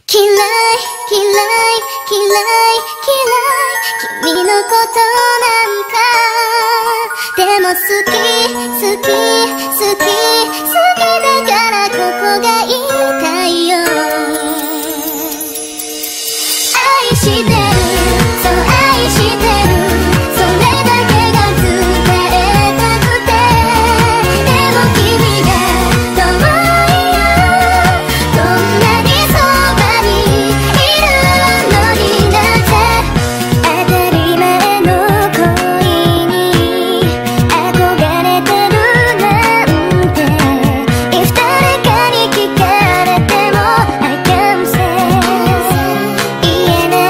嫌い嫌い嫌い嫌い君のことなんかでも好き好き好き好きだからここが言いたいよ愛してるそう愛してるそれだけが伝えたくてでも君が遠いよこんなにそばにいるのになぜ当たり前の恋に憧れてるなんて If 誰かに聞かれても I can't say 言えない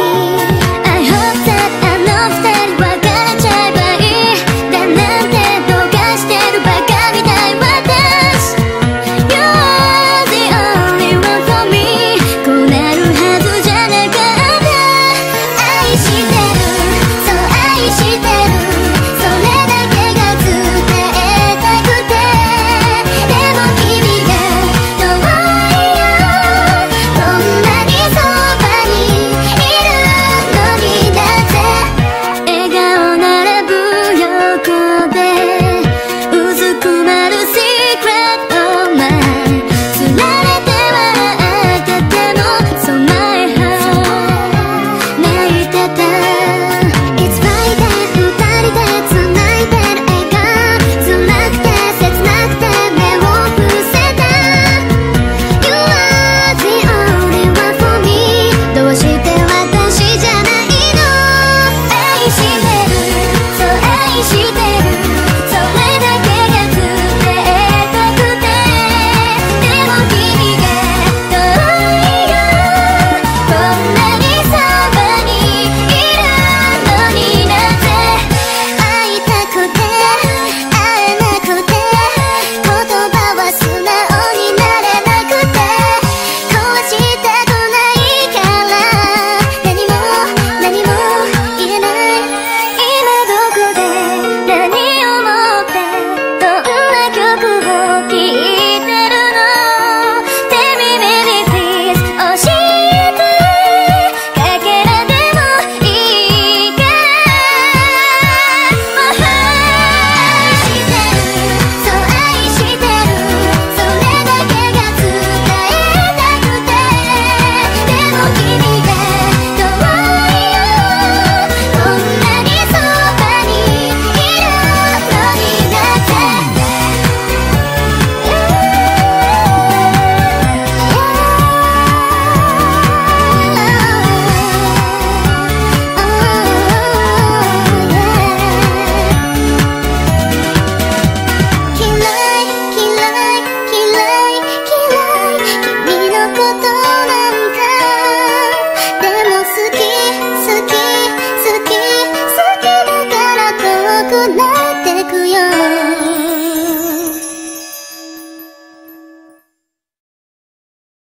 I hope that あの二人別れちゃえばいいだなんてどうかしてるバカみたい私 You are the only one for me こうなるはずじゃなかった愛してるそう愛してるそれだけが伝えたくてでも君が遠いよこんなにそばにいるのになぜ笑顔並ぶ横でうずくまる Secret of mine つられて笑ってても So my heart 泣いてた It's right there 二人で繋いでる笑顔辛くて切なくて目を伏せた You are the only one for me どうして私じゃないの愛してるそう愛してるそれだけが伝えたくてでも君が遠いよこんなにそばにいるのになぜ会いたくて会えなくて言葉は素直になれなくて壊したくないから何も何も言えない今どこで何を思ってどんな曲を聴いてるの手耳に Please 教えてかけらでもいいから愛してるそう愛してるそれだけが伝えたくてでも君が遠いよこんなにそばにいるのになぜ嫌い嫌い嫌い嫌い君のことなんかでも好き好き好き好きだから遠くなってくよ